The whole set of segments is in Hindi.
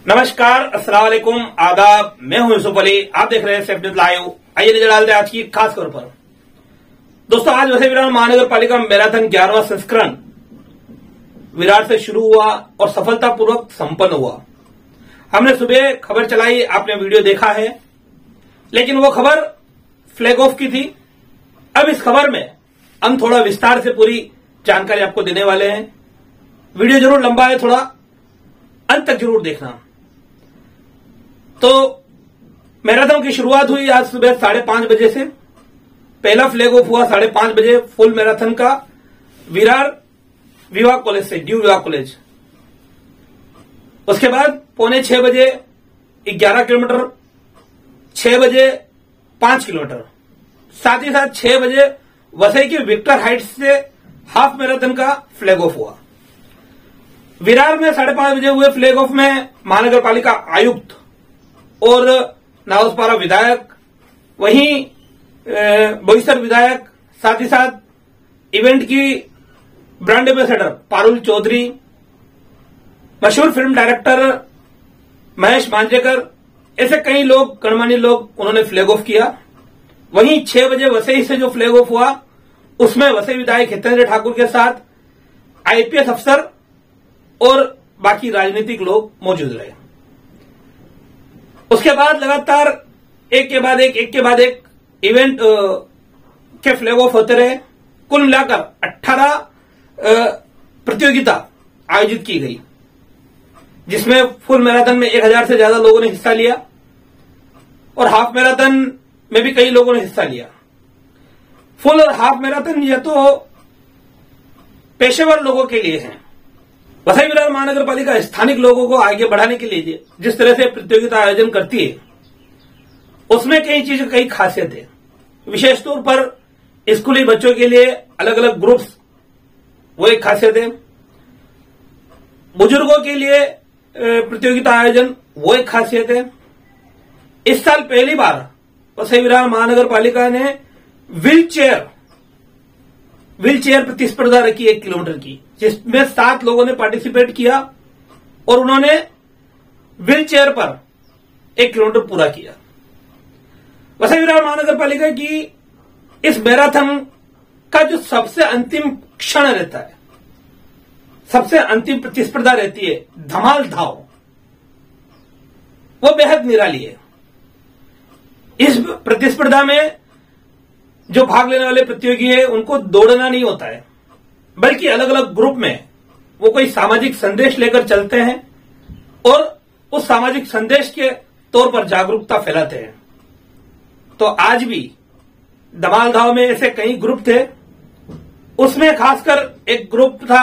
नमस्कार, अस्सलाम वालेकुम, आदाब। मैं हूं यूसुफ अली, आप देख रहे हैं सेफ न्यूज लाइव। आइए नजर डालते हैं आज की खास खबर पर। दोस्तों, आज वसई विरार महानगर पालिका मैराथन 11वां संस्करण विरार से शुरू हुआ और सफलतापूर्वक संपन्न हुआ। हमने सुबह खबर चलाई, आपने वीडियो देखा है, लेकिन वो खबर फ्लैग ऑफ की थी। अब इस खबर में हम थोड़ा विस्तार से पूरी जानकारी आपको देने वाले हैं। वीडियो जरूर लंबा है, थोड़ा अंत तक जरूर देखना। तो मैराथन की शुरुआत हुई आज सुबह 5:30 बजे से। पहला फ्लैग ऑफ हुआ 5:30 बजे फुल मैराथन का विरार विवाह कॉलेज से, ड्यू विवाह कॉलेज। उसके बाद 5:45 बजे 11 किलोमीटर, 6 बजे 5 किलोमीटर, साथ ही साथ 6 बजे वसई की विक्टर हाइट्स से हाफ मैराथन का फ्लैग ऑफ हुआ। विरार में 5:30 बजे हुए फ्लैग ऑफ में महानगर पालिका आयुक्त और नावसपारा विधायक, वहीं बोईसर विधायक, साथ ही साथ इवेंट की ब्रांड एम्बेसडर पारुल चौधरी, मशहूर फिल्म डायरेक्टर महेश मांजरेकर, ऐसे कई लोग, गणमान्य लोग, उन्होंने फ्लैग ऑफ किया। वहीं 6 बजे वसई से जो फ्लैग ऑफ हुआ उसमें वसई विधायक हितेंद्र ठाकुर के साथ आईपीएस अफसर और बाकी राजनीतिक लोग मौजूद रहे। उसके बाद लगातार एक के बाद एक इवेंट के फ्लैग ऑफ होते रहे। कुल मिलाकर 18 प्रतियोगिता आयोजित की गई, जिसमें फुल मैराथन में 1000 से ज्यादा लोगों ने हिस्सा लिया और हाफ मैराथन में भी कई लोगों ने हिस्सा लिया। फुल और हाफ मैराथन ये तो पेशेवर लोगों के लिए है। वसई विरार महानगर पालिका स्थानिक लोगों को आगे बढ़ाने के लिए जिस तरह से प्रतियोगिता आयोजन करती है, उसमें कई चीजें, कई खासियत है। विशेष तौर पर स्कूली बच्चों के लिए अलग अलग ग्रुप्स, वो एक खासियत है। बुजुर्गों के लिए प्रतियोगिता आयोजन, वो एक खासियत है। इस साल पहली बार वसई विरार महानगर पालिका ने व्हील चेयर प्रतिस्पर्धा रखी 1 किलोमीटर की, जिसमें 7 लोगों ने पार्टिसिपेट किया और उन्होंने व्हील चेयर पर 1 किलोमीटर पूरा किया। वसई विरार महानगर पालिका की इस मैराथन का जो सबसे अंतिम क्षण रहता है, सबसे अंतिम प्रतिस्पर्धा रहती है, धमाल धाव, वो बेहद निराली है। इस प्रतिस्पर्धा में जो भाग लेने वाले प्रतियोगी है, उनको दौड़ना नहीं होता है, बल्कि अलग अलग ग्रुप में वो कोई सामाजिक संदेश लेकर चलते हैं और उस सामाजिक संदेश के तौर पर जागरूकता फैलाते हैं। तो आज भी धमाल धाव में ऐसे कई ग्रुप थे। उसमें खासकर एक ग्रुप था,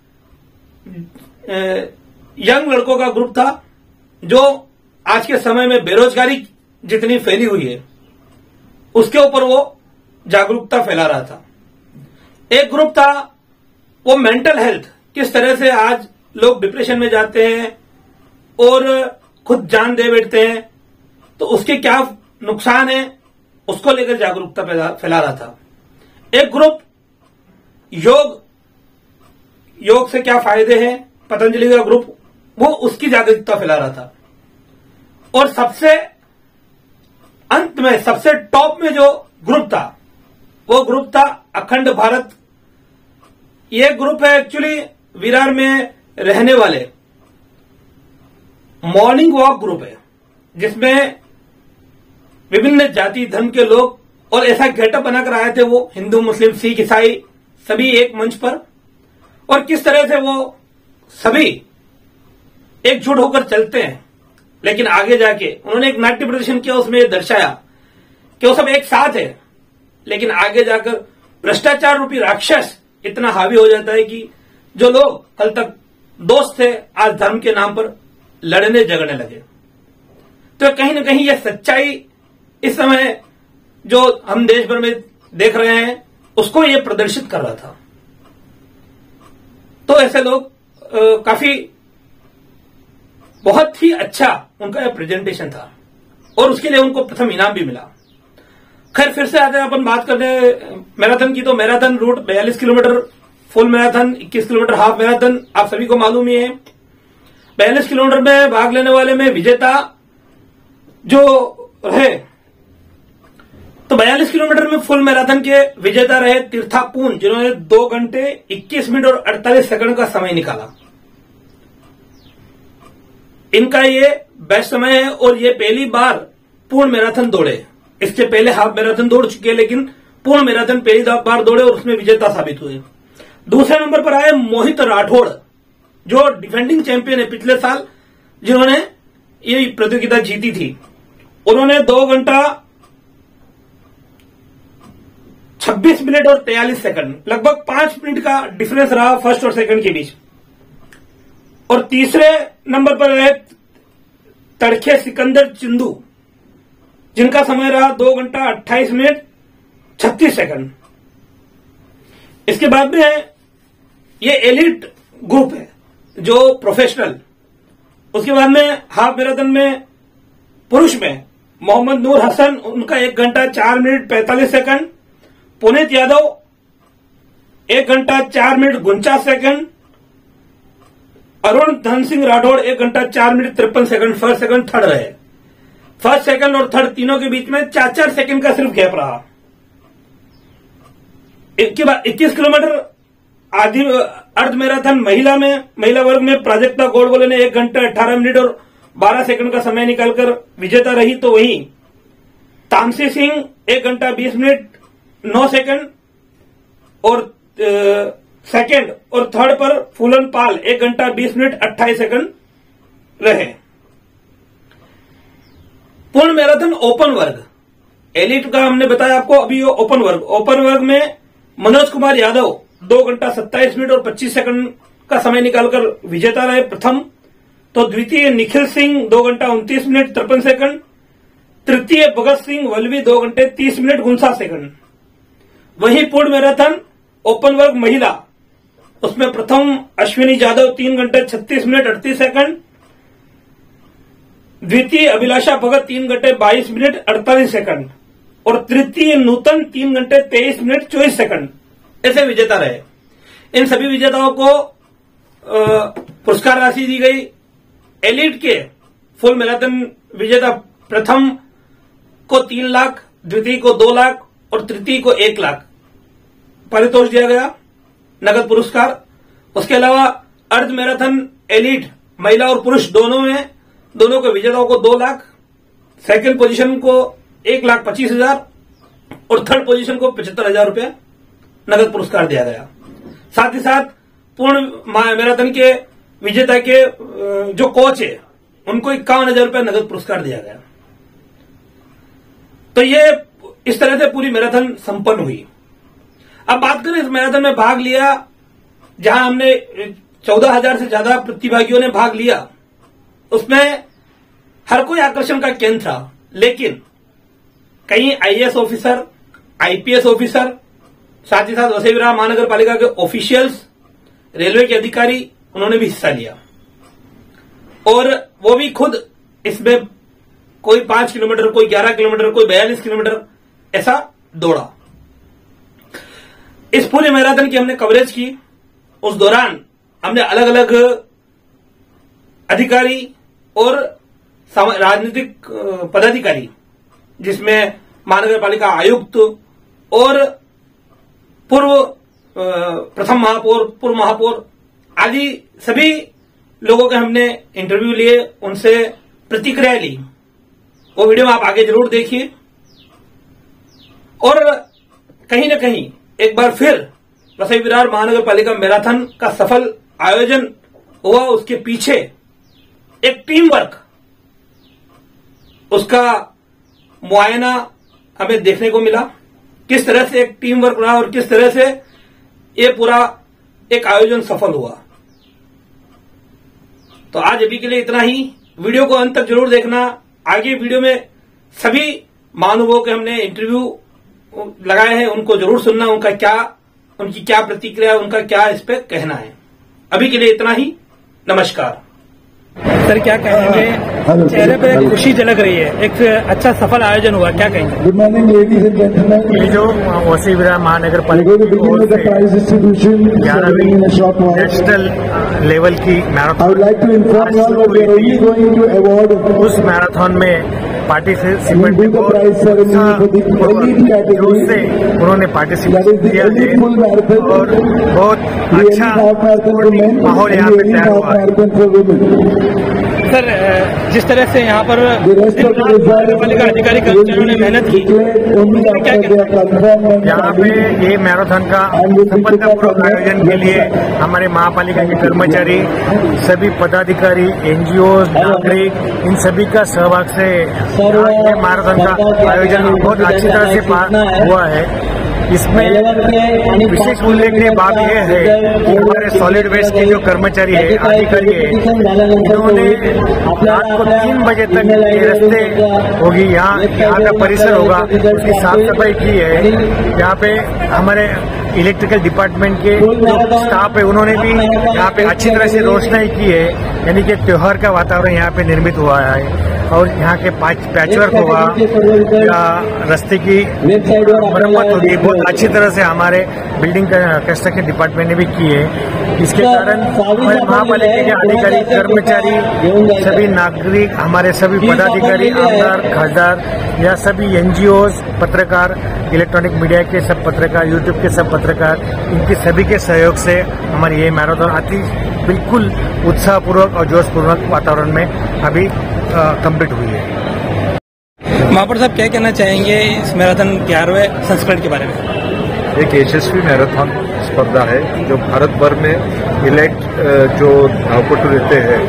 यंग लड़कों का ग्रुप था, जो आज के समय में बेरोजगारी जितनी फैली हुई है उसके ऊपर वो जागरूकता फैला रहा था। एक ग्रुप था वो मेंटल हेल्थ, किस तरह से आज लोग डिप्रेशन में जाते हैं और खुद जान दे बैठते हैं, तो उसके क्या नुकसान है, उसको लेकर जागरूकता फैला रहा था। एक ग्रुप योग से क्या फायदे हैं, पतंजलि का ग्रुप, वो उसकी जागरूकता फैला रहा था। और सबसे अंत में, सबसे टॉप में जो ग्रुप था, वो ग्रुप था अखंड भारत। ये ग्रुप है एक्चुअली विरार में रहने वाले मॉर्निंग वॉक ग्रुप है, जिसमें विभिन्न जाति धर्म के लोग, और ऐसा गेटअप बनाकर आए थे वो, हिंदू, मुस्लिम, सिख, ईसाई सभी एक मंच पर, और किस तरह से वो सभी एकजुट होकर चलते हैं। लेकिन आगे जाके उन्होंने एक नाट्य प्रदर्शन किया, उसमें यह दर्शाया कि वो सब एक साथ है, लेकिन आगे जाकर भ्रष्टाचार रूपी राक्षस इतना हावी हो जाता है कि जो लोग कल तक दोस्त थे, आज धर्म के नाम पर लड़ने झगड़ने लगे। तो कहीं ना कहीं यह सच्चाई इस समय जो हम देश भर में देख रहे हैं, उसको यह प्रदर्शित कर रहा था। तो ऐसे लोग काफी, बहुत ही अच्छा उनका यह प्रेजेंटेशन था और उसके लिए उनको प्रथम इनाम भी मिला। खैर, फिर से आते हैं अपन बात करने मैराथन की। तो marathon route 42 kilometre, full marathon 21 kilometre, half marathon आप सभी को मालूम ही है। 42 किलोमीटर में भाग लेने वाले में विजेता जो रहे, तो 42 किलोमीटर में फुल मैराथन के विजेता रहे तीर्था पून, जिन्होंने 2 घंटे 21 मिनट और 48 सेकंड का समय निकाला। इनका ये बेस्ट समय है और ये पहली बार पूर्ण मैराथन दौड़े। इसके पहले हाफ मैराथन दौड़ चुके हैं, लेकिन पूर्ण मैराथन पहली बार दौड़े और उसमें विजेता साबित हुए। दूसरे नंबर पर आए मोहित राठौड़, जो डिफेंडिंग चैंपियन है पिछले साल, जिन्होंने ये प्रतियोगिता जीती थी। उन्होंने 2 घंटा 26 मिनट और 43 सेकंड, लगभग 5 मिनट का डिफरेंस रहा फर्स्ट और सेकंड के बीच। और तीसरे नंबर पर रहे तड़खे सिकंदर चिंदू, जिनका समय रहा 2 घंटा 28 मिनट 36 सेकंड। इसके बाद में ये एलिट ग्रुप है जो प्रोफेशनल। उसके बाद में हाफ मैराथन में पुरुष में मोहम्मद नूर हसन, उनका 1 घंटा 4 मिनट 45 सेकंड। पुनीत यादव 1 घंटा 4 मिनट 49 सेकंड। अरुण धन सिंह राठौड़ 1 घंटा 4 minute 53 second first second third रहे। फर्स्ट सेकंड और थर्ड तीनों के बीच में 4-4 सेकंड का सिर्फ गैप रहा। इसके बाद 21 किलोमीटर आधी अर्ध मैराथन महिला वर्ग में प्राजक्ता गोडबोले ने 1 घंटा 18 मिनट और 12 सेकंड का समय निकालकर विजेता रही। तो वहीं तामसी सिंह 1 घंटा 20 मिनट 9 सेकंड और सेकंड और थर्ड पर फूलन पाल 1 घंटा 20 मिनट 28 सेकंड रहे। पूर्ण मैराथन ओपन वर्ग, एलिट का हमने बताया आपको। अभी ओपन वर्ग में मनोज कुमार यादव 2 घंटा 27 मिनट और 25 सेकंड का समय निकालकर विजेता रहे प्रथम। तो द्वितीय निखिल सिंह 2 घंटा 29 मिनट 53 सेकंड। तृतीय भगत सिंह वल्लवी 2 घंटे 30 मिनट 59 सेकंड। वहीं पूर्ण मैराथन ओपन वर्ग महिला, उसमें प्रथम अश्विनी यादव 3 घंटे 36 मिनट 38 सेकंड। द्वितीय अभिलाषा भगत 3 घंटे 22 मिनट 48 सेकंड और तृतीय नूतन 3 घंटे 23 मिनट 24 सेकंड ऐसे विजेता रहे। इन सभी विजेताओं को पुरस्कार राशि दी गई। एलिट के फुल मैराथन विजेता प्रथम को 3 लाख, द्वितीय को 2 लाख और तृतीय को 1 लाख पारितोष दिया गया, नगद पुरस्कार। उसके अलावा अर्ध मैराथन एलिट महिला और पुरुष दोनों के विजेताओं को 2 लाख, सेकंड पोजीशन को 1,25,000 और थर्ड पोजीशन को 75,000 रुपया नगद पुरस्कार दिया गया। साथ ही साथ पूर्ण मैराथन के विजेता के जो कोच है उनको 51,000 रुपया नगद पुरस्कार दिया गया। तो ये इस तरह से पूरी मैराथन संपन्न हुई। अब बात करें इस मैराथन में भाग लिया जहां हमने 14,000 से ज्यादा प्रतिभागियों ने भाग लिया, उसमें हर कोई आकर्षण का केंद्र था। लेकिन कई आईएएस ऑफिसर, आईपीएस ऑफिसर, साथ ही साथ वसई विरार महानगर पालिका के ऑफिशियल्स, रेलवे के अधिकारी, उन्होंने भी हिस्सा लिया और वो भी खुद इसमें कोई 5 किलोमीटर, कोई 11 किलोमीटर, कोई 42 किलोमीटर ऐसा दौड़ा। इस पूरे मैराथन की हमने कवरेज की। उस दौरान हमने अलग अलग अधिकारी और राजनीतिक पदाधिकारी, जिसमें महानगर पालिका आयुक्त और पूर्व प्रथम महापौर, पूर्व महापौर आदि सभी लोगों के हमने इंटरव्यू लिए, उनसे प्रतिक्रिया ली। वो वीडियो में आप आगे जरूर देखिए। और कहीं न कहीं एक बार फिर वसई विरार महानगर पालिका मैराथन का सफल आयोजन हुआ। उसके पीछे एक टीम वर्क, उसका मुआयना हमें देखने को मिला। किस तरह से एक टीम वर्क रहा और किस तरह से ये पूरा एक आयोजन सफल हुआ। तो आज अभी के लिए इतना ही। वीडियो को अंत तक जरूर देखना। आगे वीडियो में सभी महानुभावों के हमने इंटरव्यू लगाए हैं, उनको जरूर सुनना, उनकी क्या प्रतिक्रिया, उनका क्या इस पे कहना है। अभी के लिए इतना ही। नमस्कार। सर क्या कहेंगे, चेहरे पे खुशी झलक रही है, एक अच्छा सफल आयोजन हुआ, क्या कहेंगे? Good morning ladies and gentleman. ये जो वसी विरार महानगर पालिका नेशनल लेवल की मैराथन, उस मैराथन में पार्टिसिपेंट से उन्होंने पार्टिसिपेट किया है और बहुत अच्छा माहौल यहाँ पे तैयार हुआ है। सर जिस तरह से यहाँ पर नगरपालिका अधिकारी कर्मचारियों ने मेहनत की, यहाँ पे ये मैराथन का सफलतापूर्वक आयोजन के लिए हमारे महापालिका के कर्मचारी, सभी पदाधिकारी, एनजीओ, नागरिक, इन सभी का सहभाग से ये मैराथन का आयोजन बहुत अच्छी तरह से हुआ है। इसमें विशेष उल्लेखनीय बात यह है कि हमारे सॉलिड वेस्ट के जो कर्मचारी है, अधिकारी है, इन्होंने रात को 3 बजे तक ये रस्ते होगी, यहाँ का परिसर होगा, उसकी साफ सफाई की है। यहाँ पे हमारे इलेक्ट्रिकल डिपार्टमेंट के जो स्टाफ है उन्होंने भी यहाँ पे अच्छी तरह से रोशनाई की है, यानी कि त्योहार का वातावरण यहाँ पे निर्मित हुआ है। और यहाँ के पैचवर्क होगा या रास्ते की मरम्मत होगी, बहुत अच्छी तरह से हमारे बिल्डिंग कंस्ट्रक्शन डिपार्टमेंट ने भी की है। इसके कारण हमारे महापालिका के अधिकारी, कर्मचारी, सभी नागरिक, हमारे सभी पदाधिकारी, आमदार, खासदार या सभी एनजीओज, पत्रकार, इलेक्ट्रॉनिक मीडिया के सब पत्रकार, यूट्यूब के सब पत्रकार, इनके सभी के सहयोग से हमारी ये मैराथन अति बिल्कुल उत्साहपूर्वक और जोशपूर्वक वातावरण में अभी कंप्लीट हुई है। महापौर साहब क्या कहना चाहेंगे इस मैराथन 11वें संस्करण के बारे में? एक यशस्वी मैराथन स्पर्धा है जो भारत भर में इलेक्ट जो धावपटु रहते हैं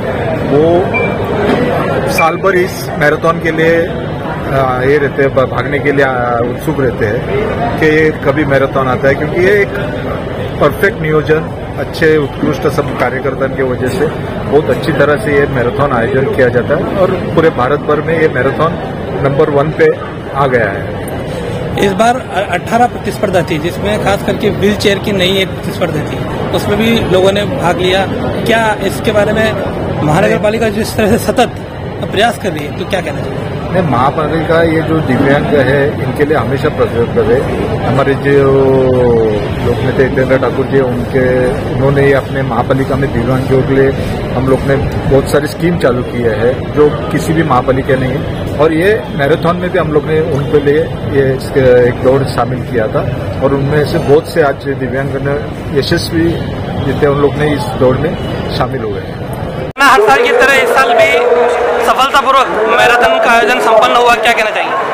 वो साल भर इस मैराथन के लिए ये रहते हैं, भागने के लिए उत्सुक रहते हैं कि ये कभी मैराथन आता है, क्योंकि ये एक परफेक्ट नियोजन, अच्छे उत्कृष्ट सब कार्यकर्ताओं की वजह से बहुत अच्छी तरह से ये मैराथन आयोजन किया जाता है और पूरे भारत भर में ये मैराथन नंबर 1 पे आ गया है। इस बार 18 प्रतिस्पर्धा थी, जिसमें खास करके व्हील चेयर की नई एक प्रतिस्पर्धा थी, उसमें भी लोगों ने भाग लिया। क्या इसके बारे में महानगर पालिका जिस तरह से सतत प्रयास कर रही है, तो क्या कहना चाहिए? नहीं, महापालिका ये जो दिव्यांग है इनके लिए हमेशा प्रयास करे। हमारे जो लोकनेता हितेंद्र ठाकुर जी उन्होंने अपने महापालिका में दिव्यांगों के लिए हम लोग ने बहुत सारी स्कीम चालू की है जो किसी भी महापालिका नहीं है, और ये मैराथन में भी हम लोग ने उनके लिए ये एक दौड़ शामिल किया था और उनमें से बहुत से आज दिव्यांग यशस्वी जितने उन लोग ने इस दौड़ में शामिल हुए हैं। हर साल की तरह इस साल भी सफलतापूर्वक मैराथन का आयोजन संपन्न हुआ, क्या कहना चाहिए?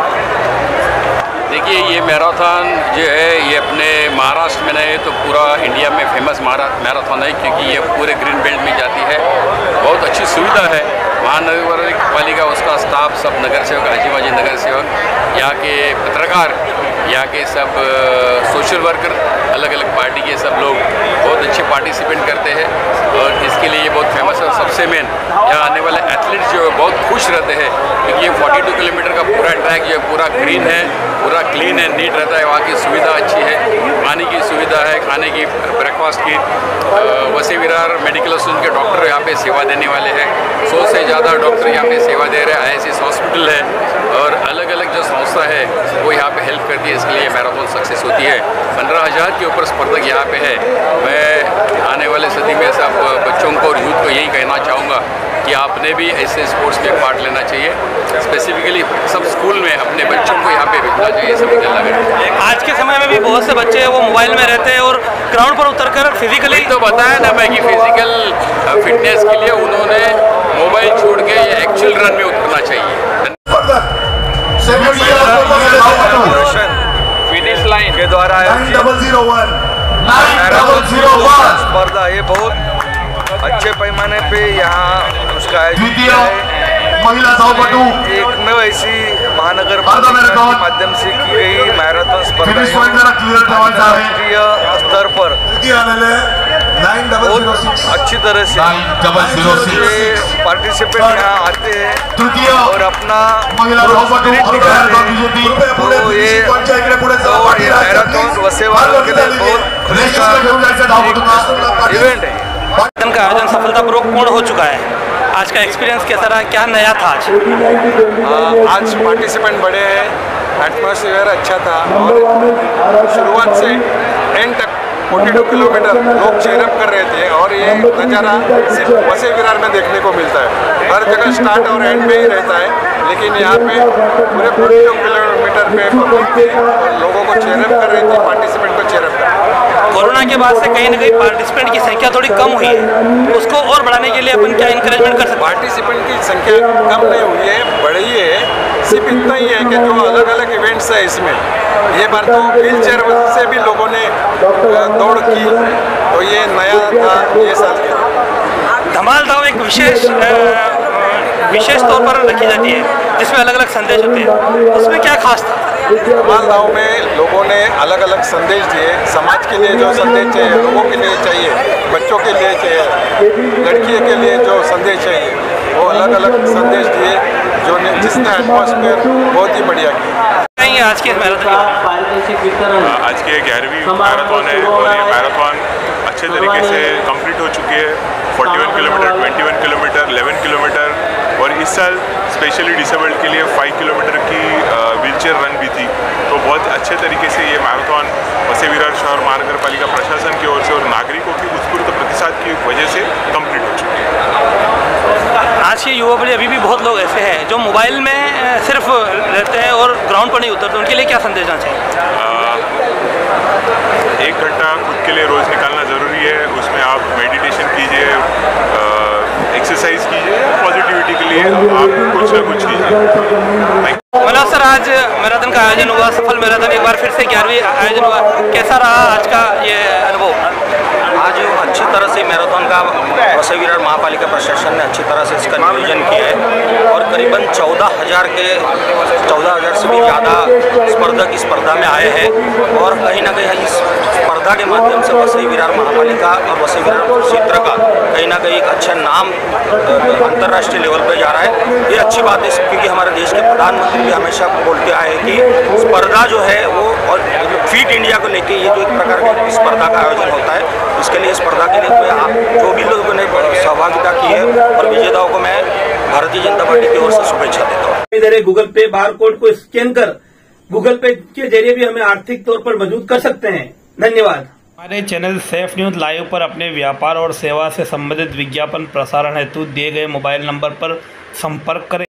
देखिए, ये मैराथन जो है ये अपने महाराष्ट्र में नहीं तो पूरा इंडिया में फेमस मैराथन है, क्योंकि ये पूरे ग्रीन बेल्ट में जाती है। बहुत अच्छी सुविधा है। महानगर पालिका, उसका स्टाफ, सब नगर सेवक, आजीबाजी नगर सेवक, यहाँ के पत्रकार, यहाँ के सब सोशल वर्कर, अलग अलग पार्टी के सब लोग बहुत अच्छे पार्टिसिपेंट करते हैं और इसके लिए ये बहुत फेमस है। सबसे मेन यहाँ आने वाले एथलीट्स जो है बहुत खुश रहते हैं, क्योंकि ये 42 किलोमीटर का पूरा ट्रैक जो है पूरा ग्रीन है, पूरा क्लीन है, नीट रहता है। वहाँ की सुविधा अच्छी है, पानी की सुविधा है, खाने की, ब्रेकफास्ट की। वसी विरार मेडिकल इंस्टीट्यूट के डॉक्टर यहाँ पे सेवा देने वाले हैं। 100 से ज़्यादा डॉक्टर यहाँ पे सेवा दे रहे हैं। ISS हॉस्पिटल है और अलग अलग जो संस्था है वो यहाँ पे हेल्प करती है। इसके लिए मैराथन सक्सेस होती है। 15,000 के ऊपर स्पर्धक यहाँ पे है। मैं आने वाले सदी में सब बच्चों को और यूथ को यही कहना चाहूँगा कि आपने भी ऐसे स्पोर्ट्स में पार्ट लेना चाहिए। स्पेसिफिकली सब स्कूल में अपने बच्चों को यहाँ पे भेजना चाहिए, सभी के लगे। आज के समय में भी बहुत से बच्चे हैं वो मोबाइल में रहते हैं और ग्राउंड पर उतरकर फिजिकली तो बताया ना मैं कि फिजिकल फिटनेस के लिए उन्होंने मोबाइल छोड़ के ये एक्चुअल रन में उतरना चाहिए। फिनिश लाइन के द्वारा स्पर्धा ये बहुत अच्छे पैमाने पे यहाँ उसका आयोजन किया है। महिला धावपटू एकमेव ऐसी महानगर पालिका के माध्यम से की गई मैराथन स्पर्धा राष्ट्रीय स्तर पर बहुत अच्छी तरह से पार्टिसिपेंट यहाँ आते हैं और अपना स्पिरिट दिखाते हैं। तो ये मैराथन वसेवालों के लिए बहुत खुशी का इवेंट है। मैराथन का आयोजन सफलतापूर्वक पूर्ण हो चुका है। आज का एक्सपीरियंस कैसा रहा, क्या नया था आज? आज पार्टिसिपेंट बड़े हैं, एटमॉस्फेयर अच्छा था और शुरुआत से एंड तक 42 किलोमीटर लोग चेयरअप कर रहे थे और ये नज़ारा सिर्फ वसई विरार में देखने को मिलता है। हर जगह स्टार्ट और एंड में ही रहता है, लेकिन यहाँ पे पूरे 42 किलोमीटर पे पब्लिक थी और लोगों को चेयरअप कर रही थी, पार्टिसिपेंट को चेयरअप कर रही थी। कोरोना के बाद से कहीं ना कहीं पार्टिसिपेंट की संख्या थोड़ी कम हुई है, उसको और बढ़ाने के लिए अपन क्या इंकरेजमेंट कर सकते हैं? पार्टिसिपेंट की संख्या कम नहीं हुई है, बढ़ी है। सिर्फ इतना ही है कि जो अलग अलग इवेंट्स है इसमें, ये बार तो व्हील चेयर से भी लोगों ने दौड़ की, तो ये नया था ये साल के। धमाल दाव एक विशेष तौर पर रखी जाती है जिसमें अलग अलग संदेश होते हैं, उसमें क्या खास था? धमाल दाव में लोगों ने अलग अलग संदेश दिए, समाज के लिए जो संदेश चाहिए, लोगों के लिए चाहिए, बच्चों के लिए चाहिए, लड़कियों के लिए जो संदेश चाहिए, वो अलग अलग संदेश दिए, जो जिसने एटमॉस्फेयर बहुत ही बढ़िया किया। आज के मैराथन आज की 11वीं मैराथन है और ये मैराथन अच्छे तरीके से कंप्लीट हो चुकी है। 41 किलोमीटर, 21 किलोमीटर, 11 किलोमीटर और इस साल स्पेशली डिसेबल्ड के लिए 5 किलोमीटर की व्हीलचेयर रन भी थी। तो बहुत अच्छे तरीके से ये मैराथन वसई विरार शहर महानगर पालिका प्रशासन की ओर से और नागरिकों की उत्स्फूर्त प्रतिसाद की वजह से कंप्लीट हो चुकी है। आज के युवा पीढ़ी अभी भी बहुत लोग ऐसे हैं जो मोबाइल में सिर्फ रहते हैं और ग्राउंड पर नहीं उतरते, उनके लिए क्या संदेश देना चाहिए? 1 घंटा खुद के लिए रोज़ निकालना ज़रूरी है, उसमें आप मेडिटेशन कीजिए, एक्सरसाइज कीजिए, पॉजिटिविटी के लिए आप कुछ ना कुछ कीजिए। मनोज सर, आज मैराथन का आयोजन हुआ, सफल मैराथन एक बार फिर से 11वीं आयोजन हुआ, कैसा रहा आज का ये अनुभव? आज अच्छी तरह से मैराथन का वसई विरार महापालिका प्रशासन ने अच्छी तरह से इसका नियोजन किया है और करीबन 14,000 से भी ज़्यादा स्पर्धक इस स्पर्धा में आए हैं और कहीं ना कहीं इस स्पर्धा के माध्यम से वसई विरार महापालिका और वसई विरार क्षेत्र का कहीं ना कहीं एक अच्छा नाम अंतर्राष्ट्रीय लेवल पर जा रहा है। ये अच्छी बात है क्योंकि हमारे देश के प्रधानमंत्री भी हमेशा बोलते आए कि स्पर्धा जो है वो और फिट इंडिया को लेके ये जो एक प्रकार की स्पर्धा का आयोजन होता है, इसके लिए स्पर्धा के लिए आप जो भी लोगों ने सहभागिता की है और विजेताओं को मैं भारतीय जनता पार्टी की ओर से शुभेच्छा देता हूँ। इधर गूगल पे बारकोड को स्कैन कर गूगल पे के जरिए भी हमें आर्थिक तौर पर मजबूत कर सकते हैं। धन्यवाद। हमारे चैनल सेफ न्यूज लाइव पर अपने व्यापार और सेवा से संबंधित विज्ञापन प्रसारण हेतु दिए गए मोबाइल नंबर पर संपर्क करें।